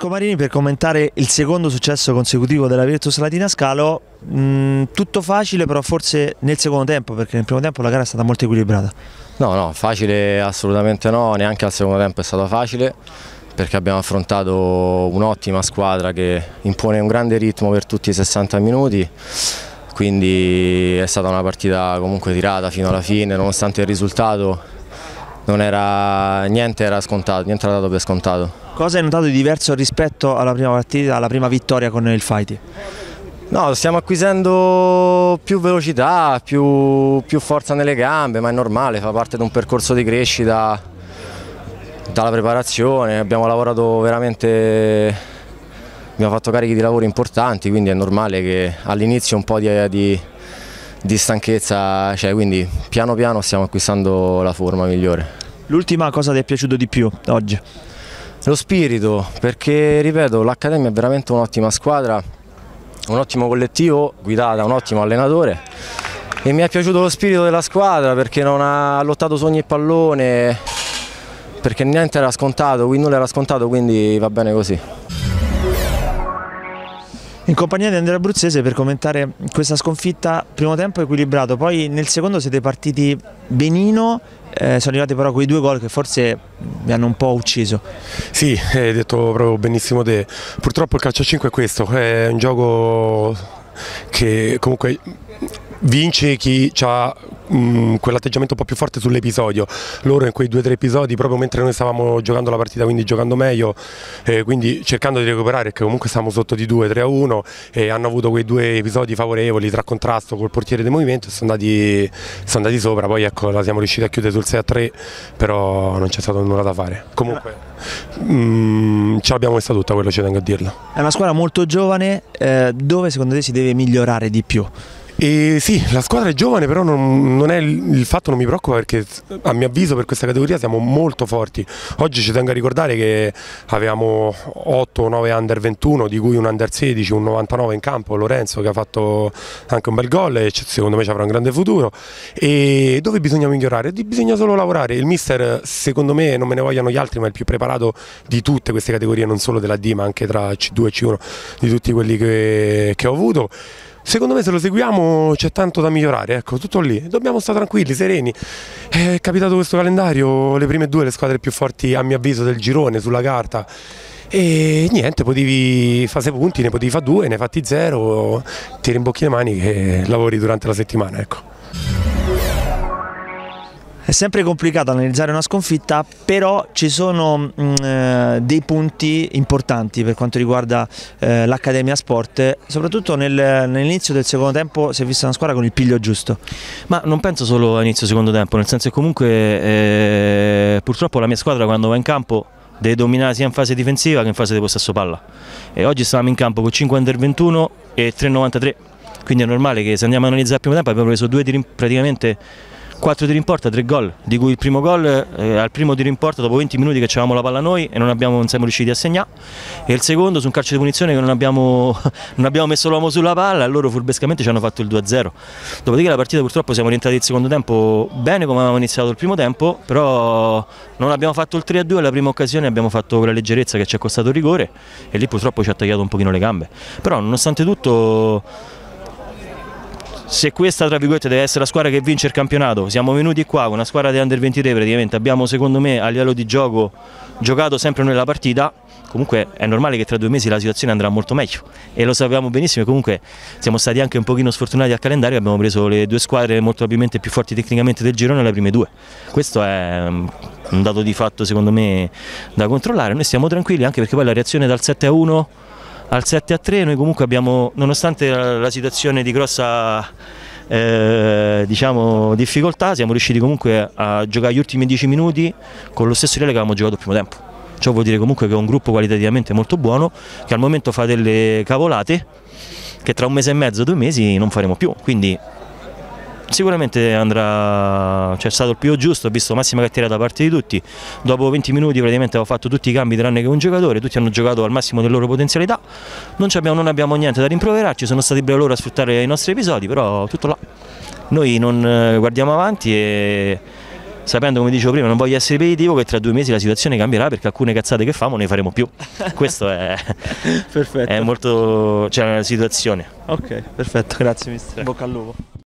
Marco Marini per commentare il secondo successo consecutivo della Virtus Latina Scalo. Tutto facile, però forse nel secondo tempo, perché nel primo tempo la gara è stata molto equilibrata. No, facile assolutamente no, neanche al secondo tempo è stato facile, perché abbiamo affrontato un'ottima squadra che impone un grande ritmo per tutti i 60 minuti, quindi è stata una partita comunque tirata fino alla fine, nonostante il risultato niente era scontato, niente era dato per scontato. Cosa hai notato di diverso rispetto alla prima partita, alla prima vittoria con il Fighty? No, stiamo acquisendo più velocità, più forza nelle gambe, ma è normale, fa parte di un percorso di crescita dalla preparazione, abbiamo lavorato veramente, abbiamo fatto carichi di lavoro importanti, quindi è normale che all'inizio un po' di stanchezza c'è, quindi piano piano stiamo acquistando la forma migliore. L'ultima cosa ti è piaciuto di più oggi? Lo spirito, perché ripeto, l'Accademia è veramente un'ottima squadra, un ottimo collettivo guidato da un ottimo allenatore e mi è piaciuto lo spirito della squadra perché non ha lottato su ogni pallone, perché niente era scontato, nulla era scontato, quindi va bene così. In compagnia di Andrea Abruzzese per commentare questa sconfitta, primo tempo equilibrato, poi nel secondo siete partiti benino, sono arrivati però quei due gol che forse vi hanno un po' ucciso. Sì, hai detto proprio benissimo te, purtroppo il calcio a 5 è questo, è un gioco che comunque vince chi ha quell'atteggiamento un po' più forte sull'episodio. Loro in quei 2 o 3 episodi, proprio mentre noi stavamo giocando la partita, quindi giocando meglio, quindi cercando di recuperare, perché comunque stavamo sotto di 2-3-1 e hanno avuto quei 2 episodi favorevoli tra contrasto col portiere del movimento e sono andati sopra. Poi ecco, la siamo riusciti a chiudere sul 6-3, però non c'è stato nulla da fare. Comunque ce l'abbiamo messa tutta, quello ci tengo a dirlo. È una squadra molto giovane, dove secondo te si deve migliorare di più? Sì, la squadra è giovane, però non è il fatto, non mi preoccupa, perché a mio avviso per questa categoria siamo molto forti. Oggi ci tengo a ricordare che avevamo 8 o 9 under 21, di cui un under 16, un 99 in campo, Lorenzo, che ha fatto anche un bel gol e secondo me ci avrà un grande futuro. E dove bisogna migliorare? Bisogna solo lavorare. Il mister, secondo me, non me ne vogliano gli altri, ma è il più preparato di tutte queste categorie, non solo della D, ma anche tra C2 e C1, di tutti quelli che ho avuto. Secondo me se lo seguiamo c'è tanto da migliorare, ecco, tutto lì, dobbiamo stare tranquilli, sereni. È capitato questo calendario, le prime 2 le squadre più forti a mio avviso del girone sulla carta e niente, potevi fare 6 punti, ne potevi fare 2, ne hai fatti 0, ti rimbocchi le mani e lavori durante la settimana, ecco. È sempre complicato analizzare una sconfitta, però ci sono dei punti importanti per quanto riguarda l'Accademia Sport, soprattutto nell'inizio del secondo tempo si è vista una squadra con il piglio giusto. Ma non penso solo all'inizio secondo tempo, nel senso che comunque purtroppo la mia squadra quando va in campo deve dominare sia in fase difensiva che in fase di possesso palla, e oggi stavamo in campo con 5 under 21 e 3,93, quindi è normale che se andiamo a analizzare il primo tempo abbiamo preso praticamente 4 tiri in porta, 3 gol, di cui il primo gol al primo tiro in porta dopo 20 minuti che avevamo la palla noi e non siamo riusciti a segnare, e il secondo su un calcio di punizione che non abbiamo messo l'uomo sulla palla e loro furbescamente ci hanno fatto il 2-0. Dopodiché la partita purtroppo siamo rientrati il secondo tempo bene come avevamo iniziato il primo tempo, però non abbiamo fatto il 3-2 alla prima occasione, abbiamo fatto quella leggerezza che ci è costato il rigore e lì purtroppo ci ha tagliato un pochino le gambe. Però nonostante tutto, se questa tra virgolette deve essere la squadra che vince il campionato, siamo venuti qua con una squadra di under 23, praticamente abbiamo secondo me a livello di gioco giocato sempre noi la partita, comunque è normale che tra 2 mesi la situazione andrà molto meglio e lo sappiamo benissimo, e comunque siamo stati anche un pochino sfortunati al calendario, abbiamo preso le 2 squadre molto probabilmente più forti tecnicamente del girone le prime 2, questo è un dato di fatto secondo me da controllare. Noi stiamo tranquilli anche perché poi la reazione dal 7-1 al 7-3 noi comunque abbiamo, nonostante la situazione di grossa diciamo, difficoltà, siamo riusciti comunque a giocare gli ultimi 10 minuti con lo stesso livello che avevamo giocato il primo tempo. Ciò vuol dire comunque che è un gruppo qualitativamente molto buono, che al momento fa delle cavolate che tra 1 mese e mezzo, 2 mesi non faremo più, quindi sicuramente andrà, c'è stato il più giusto, ho visto massima cattiveria da parte di tutti, dopo 20 minuti praticamente avevo fatto tutti i cambi tranne che un giocatore, tutti hanno giocato al massimo delle loro potenzialità, non abbiamo niente da rimproverarci, sono stati bravi loro a sfruttare i nostri episodi, però tutto là. Noi non guardiamo avanti e sapendo, come dicevo prima, non voglio essere ripetitivo, che tra 2 mesi la situazione cambierà perché alcune cazzate che famo ne faremo più. Questo è, Perfetto. è molto, cioè, una situazione. Ok, perfetto, grazie mister. Bocca al lupo.